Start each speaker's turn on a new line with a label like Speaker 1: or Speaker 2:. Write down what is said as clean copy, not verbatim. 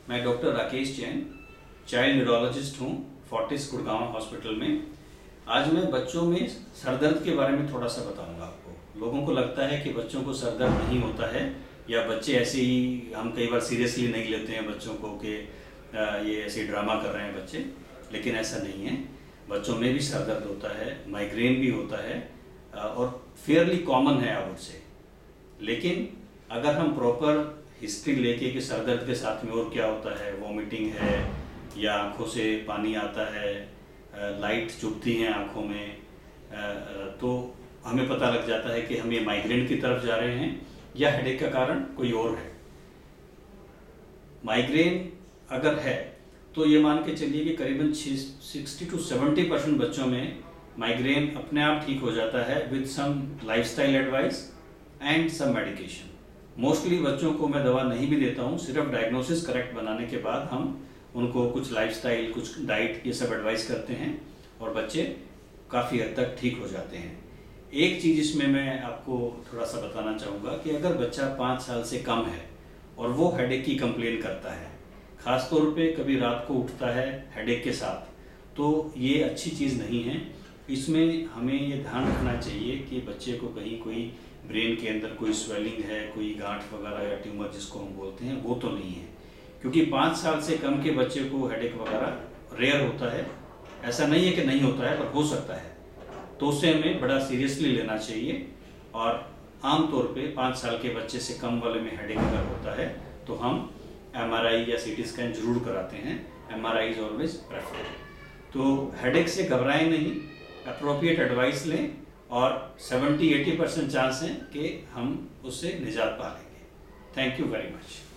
Speaker 1: मैं doctor Rakesh Jain, child neurologist हूँ Fortis Gurgaon hospital में। आज मैं बच्चों में सर दर्द के बारे में थोड़ा सा बताऊंगा आपको। लोगों को लगता है कि बच्चों को सर दर्द नहीं होता है, या बच्चे ऐसे ही, हम कई बार सीरियसली नहीं लेते हैं बच्चों को कि ये ऐसे ड्रामा कर रहे हैं बच्चे, लेकिन ऐसा नहीं है। बच्चों में भी सर दर्द होता है, माइग्रेन भी होता है और फेयरली कॉमन है आई वुड से। लेकिन अगर हम प्रॉपर हिस्ट्री लेके कि सर दर्द के साथ में और क्या होता है, वॉमिटिंग है या आँखों से पानी आता है, लाइट चुभती हैं आँखों में, तो हमें पता लग जाता है कि हम ये माइग्रेन की तरफ जा रहे हैं या हेडेक का कारण कोई और है। माइग्रेन अगर है तो ये मान के चलिए कि करीबन 60 to 70% बच्चों में माइग्रेन अपने आप ठीक हो जाता है with some lifestyle advice and some medication. Mostly बच्चों को मैं दवा नहीं भी देता हूँ, सिर्फ डायग्नोसिस करेक्ट बनाने के बाद हम उनको कुछ लाइफस्टाइल, कुछ डाइट, ये सब एडवाइस करते हैं और बच्चे काफ़ी हद तक ठीक हो जाते हैं। एक चीज़ इसमें मैं आपको थोड़ा सा बताना चाहूँगा कि अगर बच्चा 5 साल से कम है और वो हेडेक की कंप्लेन करता है, ख़ास तौर पे कभी रात को उठता है हेडेक के साथ, तो ये अच्छी चीज़ नहीं है। इसमें हमें ये ध्यान रखना चाहिए कि बच्चे को कहीं कोई ब्रेन के अंदर कोई स्वेलिंग है, कोई गांठ वगैरह या ट्यूमर जिसको हम बोलते हैं, वो तो नहीं है। क्योंकि 5 साल से कम के बच्चे को हेडेक वगैरह रेयर होता है। ऐसा नहीं है कि नहीं होता है, पर हो सकता है, तो उसे हमें बड़ा सीरियसली लेना चाहिए। और आमतौर पे 5 साल के बच्चे से कम वाले में हेडेक अगर होता है तो हम MRI या CT स्कैन जरूर कराते हैं। MRI is always preferred. तो हेडेक से घबराएं नहीं, अप्रोप्रिएट एडवाइस लें और 70-80% चांस है कि हम उससे निजात पा लेंगे। Thank you very much.